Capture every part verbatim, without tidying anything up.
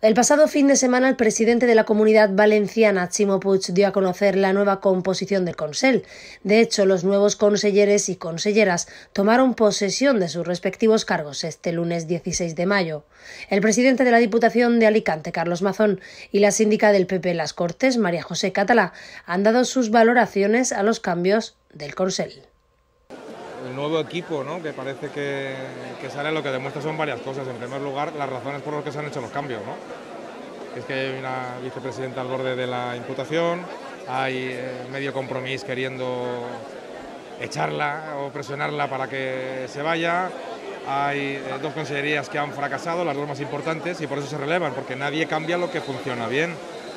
El pasado fin de semana, el presidente de la Comunidad Valenciana, Ximo Puig, dio a conocer la nueva composición del Consell. De hecho, los nuevos conselleres y conselleras tomaron posesión de sus respectivos cargos este lunes dieciséis de mayo. El presidente de la Diputación de Alicante, Carlos Mazón, y la síndica del P P Las Cortes, María José Catalá, han dado sus valoraciones a los cambios del Consell. El nuevo equipo, ¿no?, que parece que, que sale, lo que demuestra son varias cosas. En primer lugar, las razones por las que se han hecho los cambios, ¿no? Es que hay una vicepresidenta al borde de la imputación, hay eh, medio compromiso queriendo echarla o presionarla para que se vaya, hay eh, dos consellerías que han fracasado, las dos más importantes, y por eso se relevan, porque nadie cambia lo que funciona bien.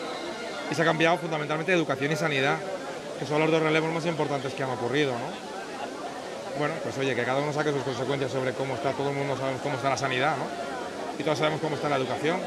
Y se ha cambiado fundamentalmente educación y sanidad, que son los dos relevos más importantes que han ocurrido, ¿no? Bueno, pues oye, que cada uno saque sus consecuencias sobre cómo está, todo el mundo sabe cómo está la sanidad, ¿no? Y todos sabemos cómo está la educación.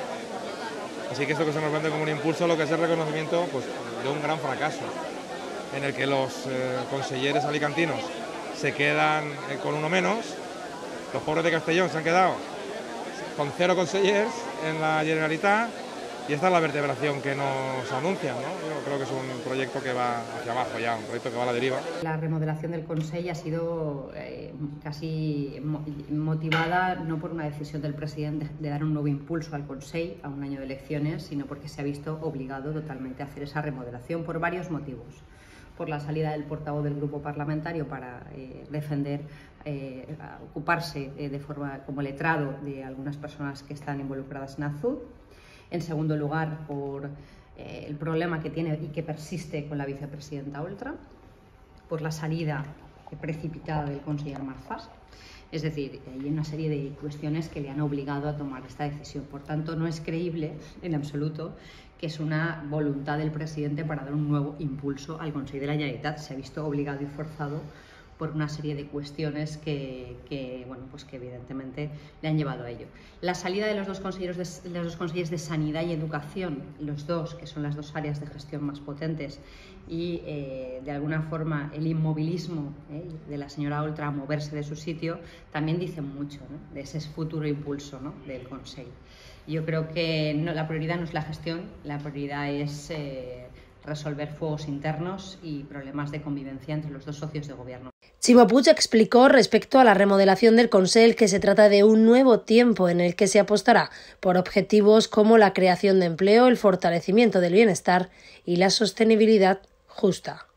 Así que esto que se nos vende como un impulso, lo que es el reconocimiento, pues, de un gran fracaso, en el que los eh, conselleres alicantinos se quedan eh, con uno menos, los pobres de Castellón se han quedado con cero consellers en la Generalitat, y esta es la vertebración que nos anuncian, ¿no? Yo creo que es un proyecto que va hacia abajo ya, un proyecto que va a la deriva. La remodelación del Consell ha sido eh, casi motivada no por una decisión del presidente de dar un nuevo impulso al Consell a un año de elecciones, sino porque se ha visto obligado totalmente a hacer esa remodelación por varios motivos. Por la salida del portavoz del grupo parlamentario para eh, defender, eh, ocuparse eh, de forma como letrado de algunas personas que están involucradas en Azud. En segundo lugar, por eh, el problema que tiene y que persiste con la vicepresidenta Oltra, por la salida precipitada del conseller Marzás. Es decir, hay una serie de cuestiones que le han obligado a tomar esta decisión. Por tanto, no es creíble en absoluto que es una voluntad del presidente para dar un nuevo impulso al Consell de la Generalitat. Se ha visto obligado y forzado por una serie de cuestiones que, que, bueno, pues que evidentemente le han llevado a ello. La salida de los dos consejeros de, los dos consejeros de Sanidad y Educación, los dos, que son las dos áreas de gestión más potentes, y eh, de alguna forma el inmovilismo eh, de la señora Oltra a moverse de su sitio, también dicen mucho, ¿no?, de ese futuro impulso, ¿no?, del Consell. Yo creo que no, la prioridad no es la gestión, la prioridad es eh, resolver fuegos internos y problemas de convivencia entre los dos socios de gobierno. Ximo Puig explicó respecto a la remodelación del Consell que se trata de un nuevo tiempo en el que se apostará por objetivos como la creación de empleo, el fortalecimiento del bienestar y la sostenibilidad justa.